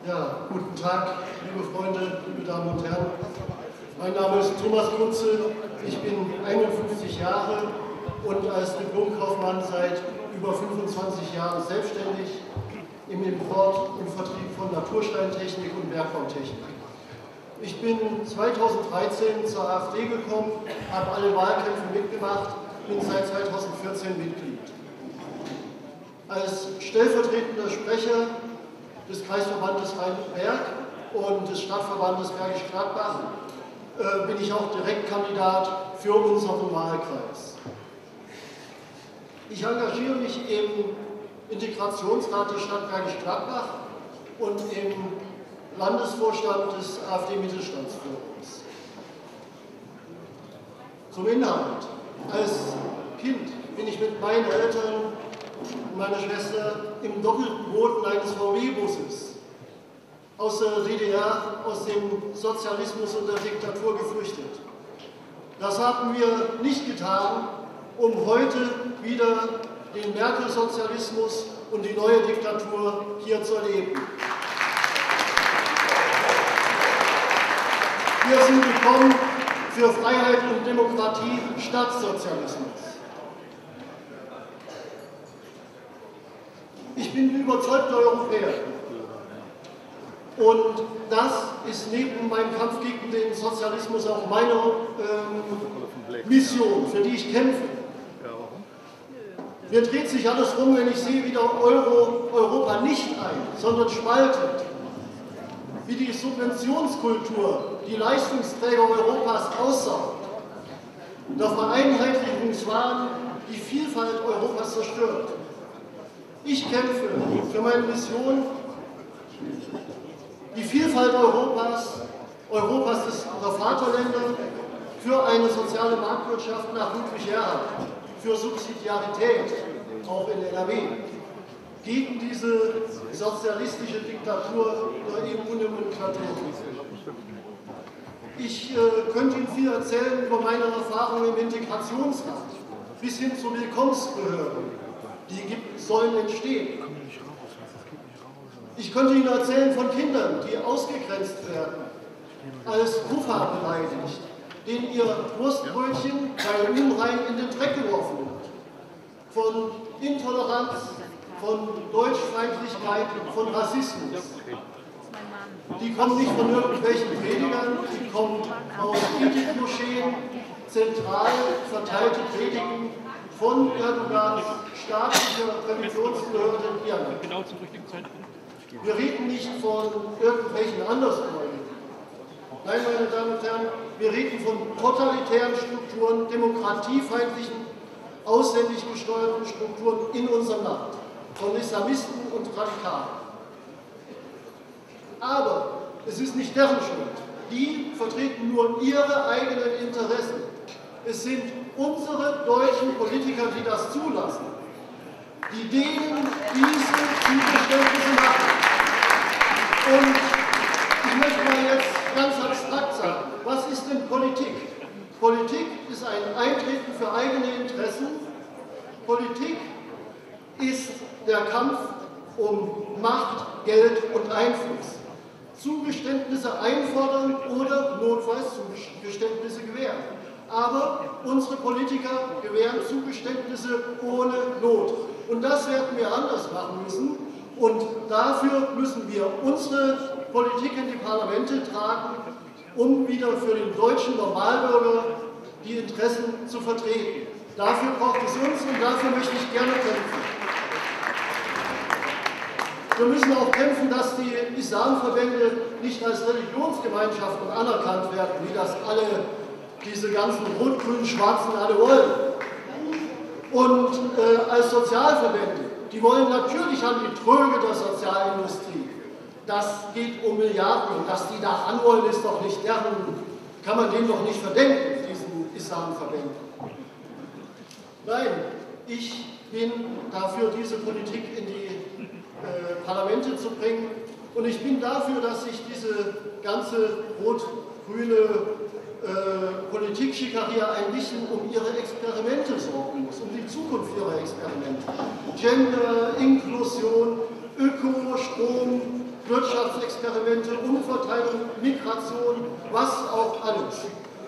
Ja, guten Tag, liebe Freunde, liebe Damen und Herren. Mein Name ist Thomas Kunze, ich bin 51 Jahre und als Diplomkaufmann seit über 25 Jahren selbstständig im Import und Vertrieb von Natursteintechnik und Bergbautechnik. Ich bin 2013 zur AfD gekommen, habe alle Wahlkämpfe mitgemacht, bin seit 2014 Mitglied. Als stellvertretender Sprecher des Kreisverbandes Rhein-Berg und des Stadtverbandes Bergisch Gladbach bin ich auch Direktkandidat für unseren Wahlkreis. Ich engagiere mich im Integrationsrat der Stadt Bergisch Gladbach und im Landesvorstand des AfD-Mittelstandsforums. Zum Inhalt. Als Kind bin ich mit meinen Eltern und meiner Schwester im doppelten Boden eines VW-Busses aus der DDR, aus dem Sozialismus und der Diktatur geflüchtet. Das haben wir nicht getan, um heute wieder den Merkel-Sozialismus und die neue Diktatur hier zu erleben. Wir sind gekommen für Freiheit und Demokratie statt Sozialismus. Ich bin überzeugter Europäer. Und das ist neben meinem Kampf gegen den Sozialismus auch meine Mission, für die ich kämpfe. Mir dreht sich alles rum, wenn ich sehe, wie der Euro Europa nicht ein, sondern spaltet. Wie die Subventionskultur die Leistungsträger Europas aussaugt. Der Vereinheitlichungswahn die Vielfalt Europas zerstört. Ich kämpfe für meine Mission, die Vielfalt Europas der Vaterländer, für eine soziale Marktwirtschaft nach Ludwig Erhard, für Subsidiarität, auch in NRW, gegen diese sozialistische Diktatur der EU-Nomenklatur. Ich könnte Ihnen viel erzählen über meine Erfahrungen im Integrationsrat, bis hin zur Willkommensbehörde. Die sollen entstehen. Ich könnte Ihnen erzählen von Kindern, die ausgegrenzt werden, als Kufa beleidigt, denen ihr Wurstbrötchen bei Unrein in den Dreck geworfen wird. Von Intoleranz, von Deutschfeindlichkeit, von Rassismus. Die kommen nicht von irgendwelchen Predigern, die kommen aus Idit-Moscheen, zentral verteilte Predigen von Erdogans staatlicher Revisionsbehörde in Iran. Genau zum richtigen Zeitpunkt. Wir reden nicht von irgendwelchen Andersgläubigen. Nein, meine Damen und Herren, wir reden von totalitären Strukturen, demokratiefeindlichen, ausländisch gesteuerten Strukturen in unserem Land, von Islamisten und Radikalen. Aber es ist nicht deren Schuld. Die vertreten nur ihre eigenen Interessen. Es sind unsere deutschen Politiker, die das zulassen, die denen diese Zugeständnisse machen. Und ich möchte mal jetzt ganz abstrakt sagen, was ist denn Politik? Politik ist ein Eintreten für eigene Interessen. Politik ist der Kampf um Macht, Geld und Einfluss. Zugeständnisse einfordern oder notfalls Zugeständnisse gewähren. Aber unsere Politiker gewähren Zugeständnisse ohne Not. Und das werden wir anders machen müssen. Und dafür müssen wir unsere Politik in die Parlamente tragen, um wieder für den deutschen Normalbürger die Interessen zu vertreten. Dafür braucht es uns und dafür möchte ich gerne kämpfen. Wir müssen auch kämpfen, dass die Islamverbände nicht als Religionsgemeinschaften anerkannt werden, wie das diese ganzen Rot-Grün-Schwarzen alle wollen. Und als Sozialverbände, die wollen natürlich an die Tröge der Sozialindustrie. Das geht um Milliarden und dass die da ran wollen, ist doch nicht kann man denen doch nicht verdenken, diesen Islamverbänden. Nein, ich bin dafür, diese Politik in die Parlamente zu bringen. Und ich bin dafür, dass sich diese ganze rot-grüne Politik-Schikaria ein bisschen um ihre Experimente sorgen muss, um die Zukunft ihrer Experimente. Gender, Inklusion, Ökostrom, Wirtschaftsexperimente, Umverteilung, Migration, was auch alles.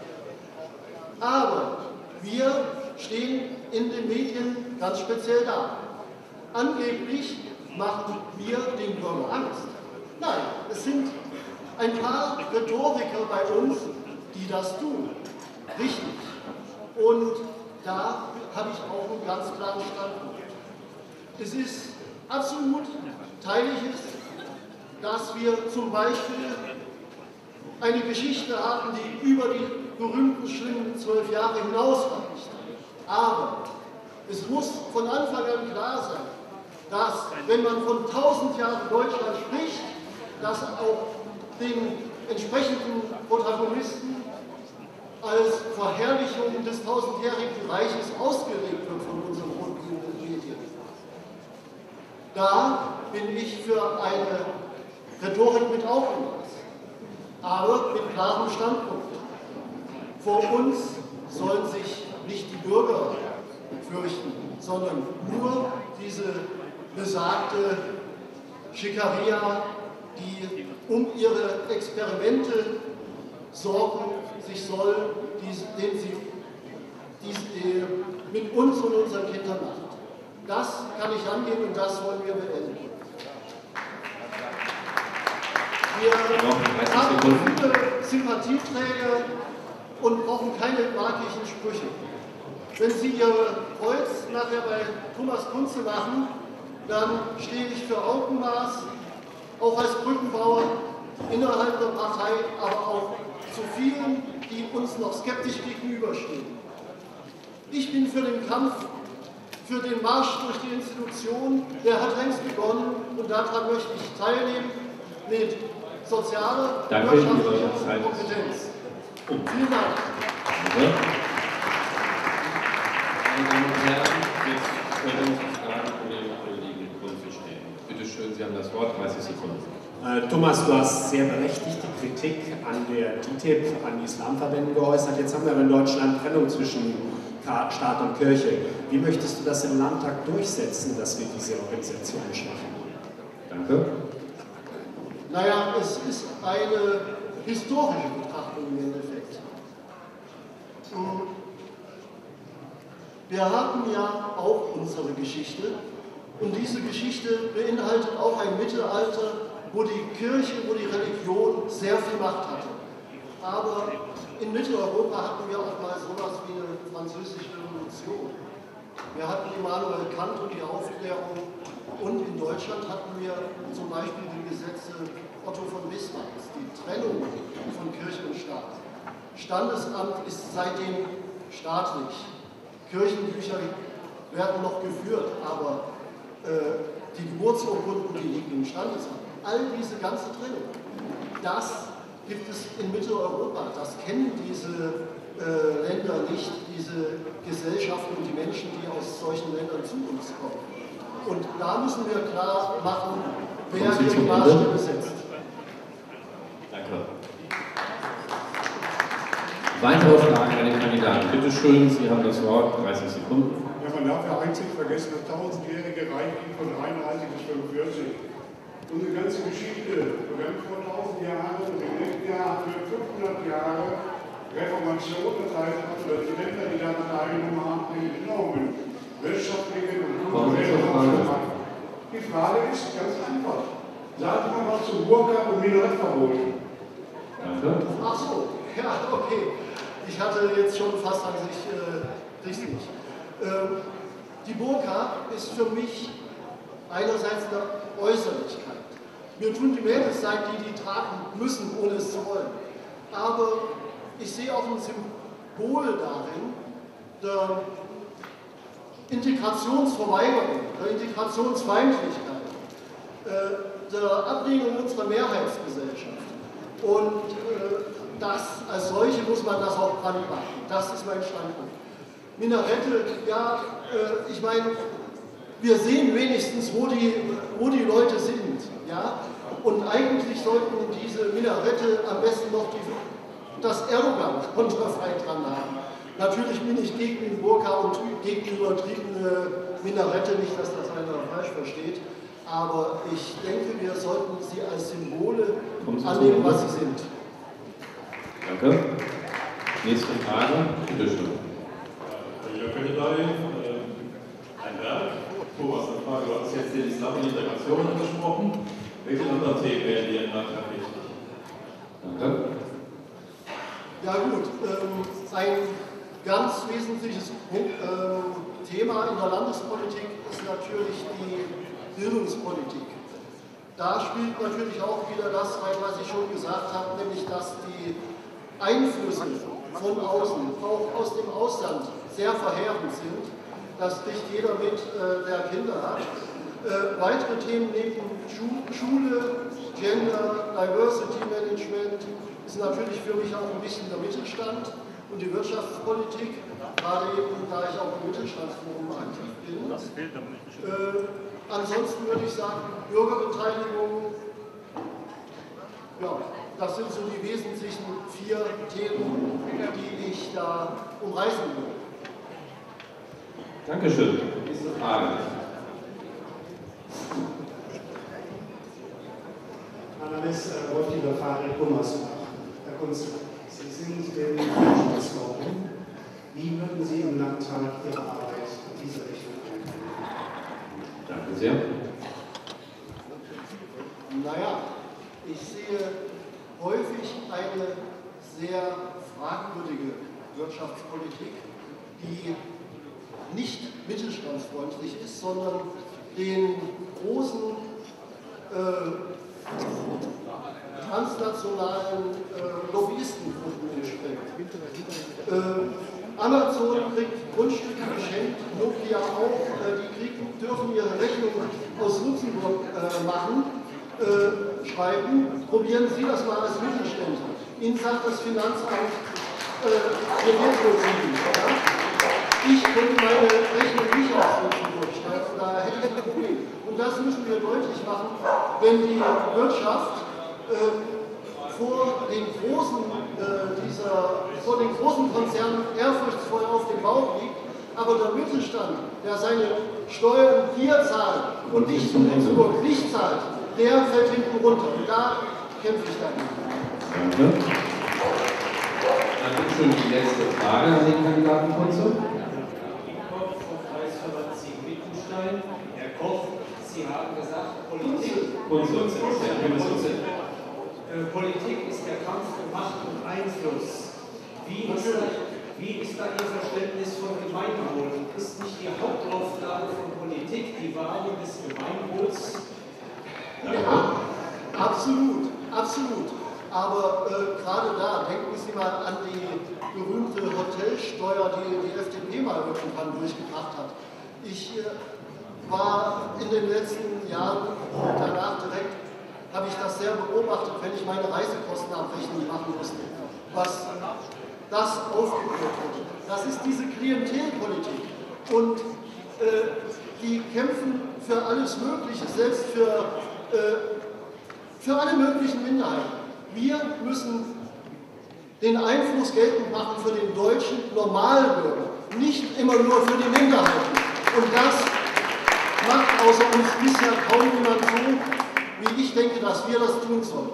Aber wir stehen in den Medien ganz speziell da. Angeblich machen wir den Bürgern Angst. Nein, es sind ein paar Rhetoriker bei uns, die das tun. Richtig. Und da habe ich auch einen ganz klaren Standpunkt. Es ist absolut, teile ich es, dass wir zum Beispiel eine Geschichte haben, die über die berühmten, schlimmen 12 Jahre hinausreicht. Aber es muss von Anfang an klar sein, dass, wenn man von 1000 Jahren Deutschland spricht, dass auch den entsprechenden Protagonisten als Verherrlichung des 1000-jährigen Reiches ausgelegt wird von unseren rundgehenden Medien. Da bin ich für eine Rhetorik mit Augenmaß, aber mit klarem Standpunkt. Vor uns sollen sich nicht die Bürger fürchten, sondern nur diese besagte Schickeria, die um ihre Experimente sorgen sich soll, den sie mit uns und unseren Kindern macht. Das kann ich angehen und das wollen wir beenden. Wir haben viele Sympathieträger und brauchen keine magischen Sprüche. Wenn Sie Ihr Kreuz nachher bei Thomas Kunze machen, dann stehe ich für Augenmaß, auch als Brückenbauer innerhalb der Partei, aber auch zu vielen, die uns noch skeptisch gegenüberstehen. Ich bin für den Kampf, für den Marsch durch die Institution, der hat längst begonnen und daran möchte ich teilnehmen mit sozialer, wirtschaftlicher Kompetenz. Vielen Dank. Meine Damen und Herren, jetzt können Sie Fragen von den Kollegen Kunze stellen. Bitte schön, Sie haben das Wort, 30 Sekunden. Thomas, du hast sehr berechtigte Kritik an der DITIB, an Islamverbänden geäußert. Jetzt haben wir aber in Deutschland Trennung zwischen Staat und Kirche. Wie möchtest du das im Landtag durchsetzen, dass wir diese Organisationen schaffen? Danke. Naja, es ist eine historische Betrachtung im Endeffekt. Wir haben ja auch unsere Geschichte und diese Geschichte beinhaltet auch ein Mittelalter, wo die Kirche, wo die Religion sehr viel Macht hatte. Aber in Mitteleuropa hatten wir auch mal sowas wie eine französische Revolution. Wir hatten Immanuel Kant und die Aufklärung und in Deutschland hatten wir zum Beispiel die Gesetze Otto von Bismarcks, die Trennung von Kirche und Staat. Standesamt ist seitdem staatlich. Kirchenbücher werden noch geführt, aber die Geburtsurkunden, die liegen im Standesamt. All diese ganze Trennung, das gibt es in Mitteleuropa. Das kennen diese Länder nicht, diese Gesellschaften und die Menschen, die aus solchen Ländern zu uns kommen. Und da müssen wir klar machen, wer hier die Maßstäbe setzt. Danke. Weitere Fragen an den Kandidaten. Bitte schön, Sie haben das Wort, 30 Sekunden. Ja, man darf ja einzig vergessen, das 1000-jährige Reich ging von 33 bis 45. Unsere ganze Geschichte begann vor 1000 Jahren und im nächsten Jahr haben wir 500 Jahre Reformation. Das heißt, also die Länder, die daran teilgenommen haben, einen enormen wirtschaftlichen und kulturellen Aufwand. Die Frage ist ganz einfach. Sagen Sie mal was zu Burka und Minarettverbot. Danke. Ach so, ja, okay. Ich hatte jetzt schon fast an sich richtig. Die Burka ist für mich einerseits eine Äußerlichkeit. Mir tun die Mädels leid, die tragen müssen, ohne es zu wollen. Aber ich sehe auch ein Symbol darin, der Integrationsverweigerung, der Integrationsfeindlichkeit, der Ablehnung unserer Mehrheitsgesellschaft. Und das als solche muss man das auch anpacken. Das ist mein Standpunkt. Minarette, ja, ich meine, wir sehen wenigstens, wo die Leute sind. Ja? Und eigentlich sollten diese Minarette am besten noch das Erdogan-Konterfei dran haben. Natürlich bin ich gegen den Burka und gegen die übertriebene Minarette, nicht, dass das einer falsch versteht. Aber ich denke, wir sollten sie als annehmen, was sie sind. Danke. Nächste Frage, bitte schön. Herr Königlei, ein Werk. Thomas, eine Frage. Du hast jetzt den Islam und Integration angesprochen. Welche anderen Themen werden dir im Landtag wichtig? Danke. Ja gut, ein ganz wesentliches Thema in der Landespolitik ist natürlich die Bildungspolitik. Da spielt natürlich auch wieder das rein, was ich schon gesagt habe, nämlich dass die Einflüsse von außen, auch aus dem Ausland, sehr verheerend sind. Das kriegt jeder mit, der Kinder hat. Weitere Themen neben Schule, Gender, Diversity Management ist natürlich für mich auch ein bisschen der Mittelstand und die Wirtschaftspolitik, gerade eben, da ich auch im Mittelstandsforum aktiv bin. Ansonsten würde ich sagen, Bürgerbeteiligung, ja, das sind so die wesentlichen 4 Themen, die ich da umreißen will. Dankeschön. Nächste Frage. Analyst Wolfgang Fahre Gummersbach. Herr Kunze, Sie sind der Wirtschaftsforum. Wie würden Sie im Landtag Ihre Arbeit in diese Richtung einbringen? Danke sehr. Naja, ich sehe häufig eine sehr fragwürdige Wirtschaftspolitik, die nicht mittelstandsfreundlich ist, sondern den großen transnationalen Lobbyistengruppen entspricht. Amazon kriegt Grundstücke geschenkt, Nokia auch, die dürfen ihre Rechnungen aus Luxemburg schreiben. Probieren Sie das mal als Mittelständler. Ihnen sagt das Finanzamt, wir werden wohl siegen. Ich könnte meine Rechnung nicht aus Luxemburg schreiben, da hätte ich ein Problem. Und das müssen wir deutlich machen, wenn die Wirtschaft vor den großen Konzernen ehrfurchtsvoll auf dem Bauch liegt, aber der Mittelstand, der seine Steuern hier zahlt und nicht in Luxemburg nicht zahlt, der fällt hinten runter. Und da kämpfe ich dagegen. Danke. Dann bitte schön die letzte Frage an den Kandidaten Kunze. Herr Koch, Sie haben gesagt, Politik ist der Kampf um Macht und Einfluss. Wie ist da Ihr Verständnis von Gemeinwohl? Ist nicht die Hauptaufgabe von Politik die Wahrung des Gemeinwohls? Ja, absolut, absolut. Aber gerade da, denken Sie mal an die berühmte Hotelsteuer, die die FDP mal irgendwann durchgebracht hat. Ich war in den letzten Jahren, danach direkt, habe ich das sehr beobachtet, wenn ich meine Reisekostenabrechnung machen musste, was das aufgeführt wurde. Das ist diese Klientelpolitik. Und die kämpfen für alles Mögliche, selbst für alle möglichen Minderheiten. Wir müssen den Einfluss geltend machen für den deutschen Normalbürger, nicht immer nur für die Minderheiten. Und das macht außer uns bisher kaum jemand so, wie ich denke, dass wir das tun sollen.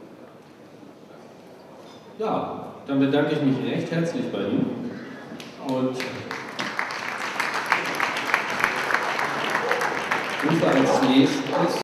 Ja, dann bedanke ich mich recht herzlich bei Ihnen. Und rufe als nächstes